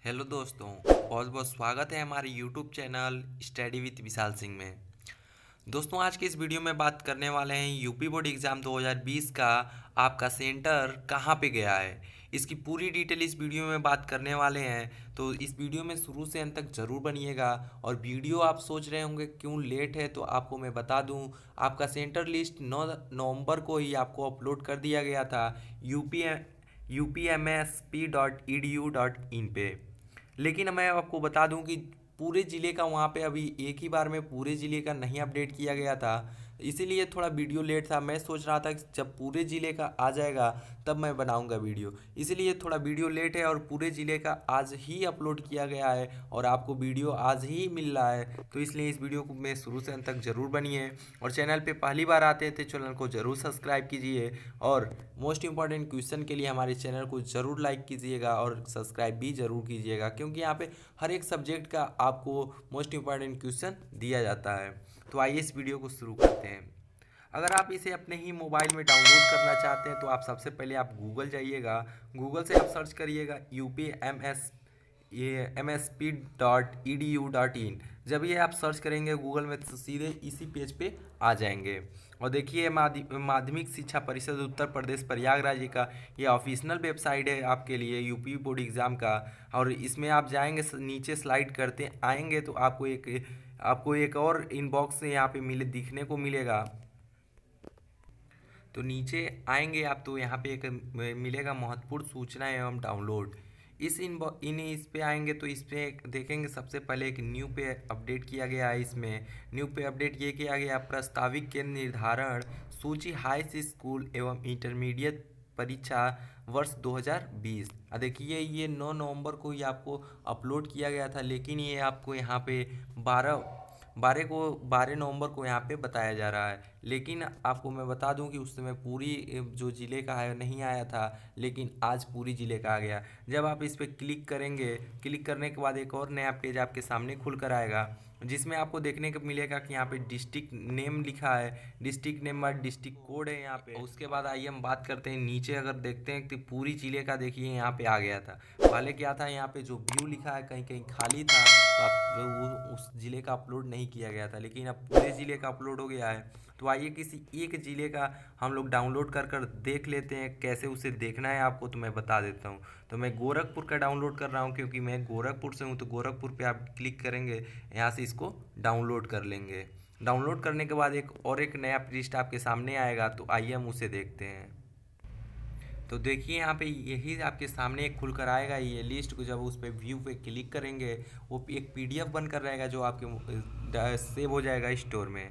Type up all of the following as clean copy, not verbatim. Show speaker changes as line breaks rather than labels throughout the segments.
Hello दोस्तों, बहुत बहुत स्वागत है हमारे YouTube channel study with Vishal Singh में। दोस्तों, आज की इस वीडियो में बात करने वाले हैं यूपी बोर्ड एग्ज़ाम 2020 का आपका सेंटर कहाँ पे गया है। इसकी पूरी डिटेल इस वीडियो में बात करने वाले हैं, तो इस वीडियो में शुरू से अंत तक ज़रूर बनिएगा। और वीडियो आप सोच रहे होंगे क्यों लेट है, तो आपको मैं बता दूं, आपका सेंटर लिस्ट 9 नवंबर को ही आपको अपलोड कर दिया गया था upmsp.edu.in पे। लेकिन मैं आपको बता दूं कि पूरे ज़िले का वहाँ पे अभी एक ही बार में पूरे ज़िले का नहीं अपडेट किया गया था, इसीलिए थोड़ा वीडियो लेट था। मैं सोच रहा था कि जब पूरे ज़िले का आ जाएगा तब मैं बनाऊंगा वीडियो, इसीलिए थोड़ा वीडियो लेट है। और पूरे ज़िले का आज ही अपलोड किया गया है और आपको वीडियो आज ही मिल रहा है, तो इसलिए इस वीडियो को में शुरू से अंत तक ज़रूर बनिए। और चैनल पे पहली बार आते थे, चैनल को ज़रूर सब्सक्राइब कीजिए और मोस्ट इंपॉर्टेंट क्वेश्चन के लिए हमारे चैनल को ज़रूर लाइक कीजिएगा और सब्सक्राइब भी ज़रूर कीजिएगा, क्योंकि यहाँ पे हर एक सब्जेक्ट का आपको मोस्ट इंपॉर्टेंट क्वेश्चन दिया जाता है। तो आइए इस वीडियो को शुरू करते हैं। अगर आप इसे अपने ही मोबाइल में डाउनलोड करना चाहते हैं तो आप सबसे पहले आप गूगल जाइएगा। गूगल से आप सर्च करिएगा upmsp.edu.in। जब ये आप सर्च करेंगे गूगल में तो सीधे इसी पेज पे आ जाएंगे। और देखिए, माध्यमिक शिक्षा परिषद उत्तर प्रदेश प्रयागराज का ये ऑफिशियल वेबसाइट है आपके लिए यूपी बोर्ड एग्ज़ाम का। और इसमें आप जाएंगे, नीचे स्लाइड करते आएंगे तो आपको एक और इनबॉक्स यहाँ पे दिखने को मिलेगा। तो नीचे आएंगे आप तो यहाँ पे एक मिलेगा महत्वपूर्ण सूचना एवं डाउनलोड। इस पे आएंगे तो इस पे देखेंगे सबसे पहले एक न्यू पे अपडेट किया गया है। इसमें न्यू पे अपडेट ये किया गया, प्रस्तावित के निर्धारण सूची हाई स्कूल एवं इंटरमीडिएट परीक्षा वर्ष 2020। देखिए, ये 9 नवंबर को ही आपको अपलोड किया गया था, लेकिन ये आपको यहाँ पे 12 नवंबर को यहाँ पे बताया जा रहा है। लेकिन आपको मैं बता दूं कि उस समय पूरी जो ज़िले का है नहीं आया था, लेकिन आज पूरी ज़िले का आ गया। जब आप इस पर क्लिक करेंगे, क्लिक करने के बाद एक और नया पेज आपके सामने खुल कर आएगा, जिसमें आपको देखने को मिलेगा कि यहाँ पे डिस्ट्रिक्ट नेम लिखा है, डिस्ट्रिक्ट नेम और डिस्ट्रिक्ट कोड है यहाँ पे। उसके बाद आइए हम बात करते हैं नीचे। अगर देखते हैं कि पूरी ज़िले का, देखिए यहाँ पे आ गया था। पहले क्या था, यहाँ पे जो व्यू लिखा है कहीं कहीं खाली था, तो आप उस ज़िले का अपलोड नहीं किया गया था, लेकिन अब पूरे ज़िले का अपलोड हो गया है। तो आइए किसी एक ज़िले का हम लोग डाउनलोड कर कर देख लेते हैं, कैसे उसे देखना है आपको तो मैं बता देता हूँ। तो मैं गोरखपुर का डाउनलोड कर रहा हूँ, क्योंकि मैं गोरखपुर से हूँ। तो गोरखपुर पे आप क्लिक करेंगे, यहाँ से इसको डाउनलोड कर लेंगे। डाउनलोड करने के बाद एक नया पृष्ठ आपके सामने आएगा, तो आइए हम उसे देखते हैं। तो देखिए, यहाँ पे यही आपके सामने एक खुल कर आएगा ये लिस्ट को। जब उस पर व्यू पे क्लिक करेंगे, वो एक पीडीएफ बनकर रहेगा जो आपके सेव हो जाएगा स्टोर में।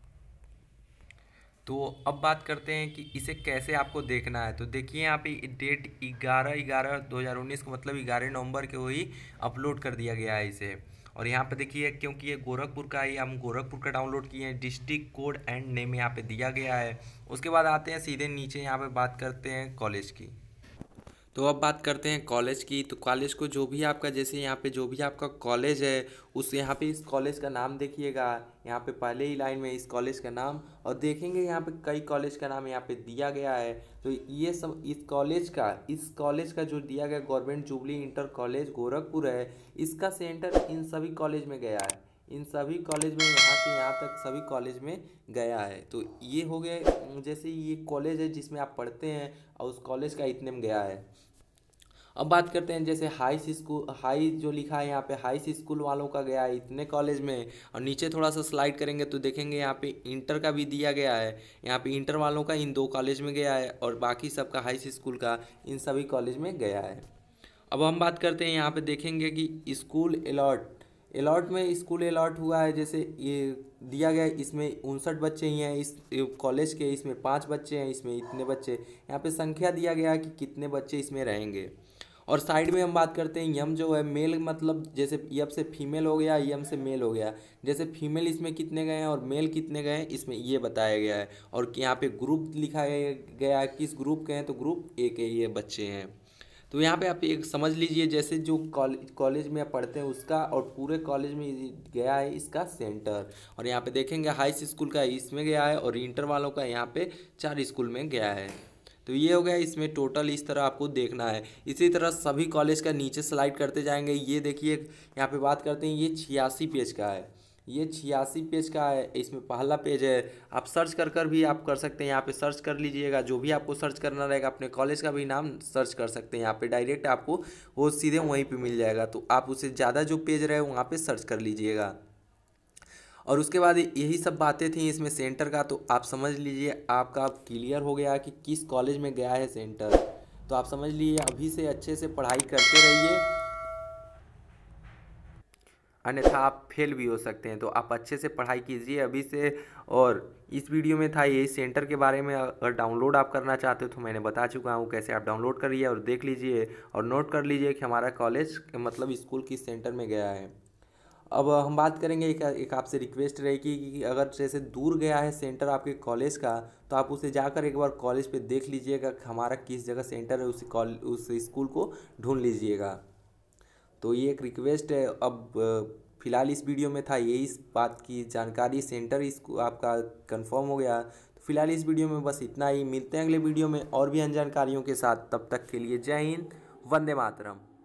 तो अब बात करते हैं कि इसे कैसे आपको देखना है। तो देखिए, यहाँ पे डेट 11/11/2019 को मतलब 11 नवंबर को ही अपलोड कर दिया गया है इसे। और यहाँ पे देखिए, क्योंकि ये गोरखपुर का ही, हम गोरखपुर का डाउनलोड किए हैं। डिस्ट्रिक्ट कोड एंड नेम यहाँ पे दिया गया है। उसके बाद आते हैं सीधे नीचे, यहाँ पे बात करते हैं कॉलेज की। तो अब बात करते हैं कॉलेज की। तो कॉलेज को जो भी आपका, जैसे यहाँ पे जो भी आपका कॉलेज है, उस यहाँ पे इस कॉलेज का नाम देखिएगा। यहाँ पे पहले ही लाइन में इस कॉलेज का नाम, और देखेंगे यहाँ पे कई कॉलेज का नाम यहाँ पे दिया गया है। तो ये सब इस कॉलेज का जो दिया गया government jubilee inter college Gorakhpur है, इसका सेंटर इन सभी कॉलेज में गया है। इन सभी कॉलेज में यहाँ से यहाँ तक सभी कॉलेज में गया है। तो ये हो गए, जैसे ये कॉलेज है जिसमें आप पढ़ते हैं और उस कॉलेज का इतने में गया है। अब बात करते हैं, जैसे हाई जो लिखा है यहाँ पे, हाई स्कूल वालों का गया है इतने कॉलेज में। और नीचे थोड़ा सा स्लाइड करेंगे तो देखेंगे यहाँ पे इंटर का भी दिया गया है। यहाँ पे इंटर वालों का इन 2 कॉलेज में गया है, और बाकी सबका हाई स्कूल का इन सभी कॉलेज में गया है। अब हम बात करते हैं, यहाँ पे देखेंगे कि स्कूल अलॉट में स्कूल अलॉट हुआ है। जैसे ये दिया गया है, इसमें 59 बच्चे ही हैं इस कॉलेज के, इसमें 5 बच्चे हैं, इसमें इतने बच्चे। यहाँ पे संख्या दिया गया है कि कितने बच्चे इसमें रहेंगे। और साइड में हम बात करते हैं, यम जो है मेल, मतलब जैसे यम से फीमेल हो गया, यम से मेल हो गया। जैसे फीमेल इसमें कितने गए हैं और मेल कितने गए हैं, इसमें ये बताया गया है। और यहाँ पे ग्रुप लिखा गया है, किस ग्रुप के हैं, तो ग्रुप ए के ये बच्चे हैं। तो यहाँ पे आप एक समझ लीजिए, जैसे जो कॉलेज में आप पढ़ते हैं उसका, और पूरे कॉलेज में गया है इसका सेंटर। और यहाँ पे देखेंगे हाई स्कूल का इसमें गया है, और इंटर वालों का यहाँ पे 4 स्कूल में गया है। तो ये हो गया, इसमें टोटल इस तरह आपको देखना है। इसी तरह सभी कॉलेज का नीचे स्लाइड करते जाएंगे। ये देखिए यहाँ पे बात करते हैं, ये 86 पेज का है, ये 86 पेज का है। इसमें पहला पेज है, आप सर्च कर कर भी आप कर सकते हैं, यहाँ पे सर्च कर लीजिएगा, जो भी आपको सर्च करना रहेगा, अपने कॉलेज का भी नाम सर्च कर सकते हैं यहाँ पे, डायरेक्ट आपको वो सीधे वहीं पे मिल जाएगा। तो आप उससे ज़्यादा जो पेज रहे वहाँ पे सर्च कर लीजिएगा। और उसके बाद यही सब बातें थी इसमें सेंटर का। तो आप समझ लीजिए आपका क्लियर हो गया कि किस कॉलेज में गया है सेंटर। तो आप समझ लीजिए अभी से अच्छे से पढ़ाई करते रहिए, अन्यथा आप फेल भी हो सकते हैं। तो आप अच्छे से पढ़ाई कीजिए अभी से। और इस वीडियो में था यही सेंटर के बारे में। अगर डाउनलोड आप करना चाहते हो तो मैंने बता चुका हूँ कैसे आप डाउनलोड करिए और देख लीजिए और नोट कर लीजिए कि हमारा कॉलेज मतलब स्कूल किस सेंटर में गया है। अब हम बात करेंगे, एक आपसे रिक्वेस्ट रहेगी कि अगर जैसे दूर गया है सेंटर आपके कॉलेज का, तो आप उसे जाकर एक बार कॉलेज पे देख लीजिएगा कि हमारा किस जगह सेंटर है, उस स्कूल को ढूंढ लीजिएगा। तो ये एक रिक्वेस्ट है। अब फिलहाल इस वीडियो में था यही इस बात की जानकारी, सेंटर इसको आपका कंफर्म हो गया। तो फिलहाल इस वीडियो में बस इतना ही, मिलते हैं अगले वीडियो में और भी अनजानकारियों के साथ। तब तक के लिए जय हिंद, वंदे मातरम।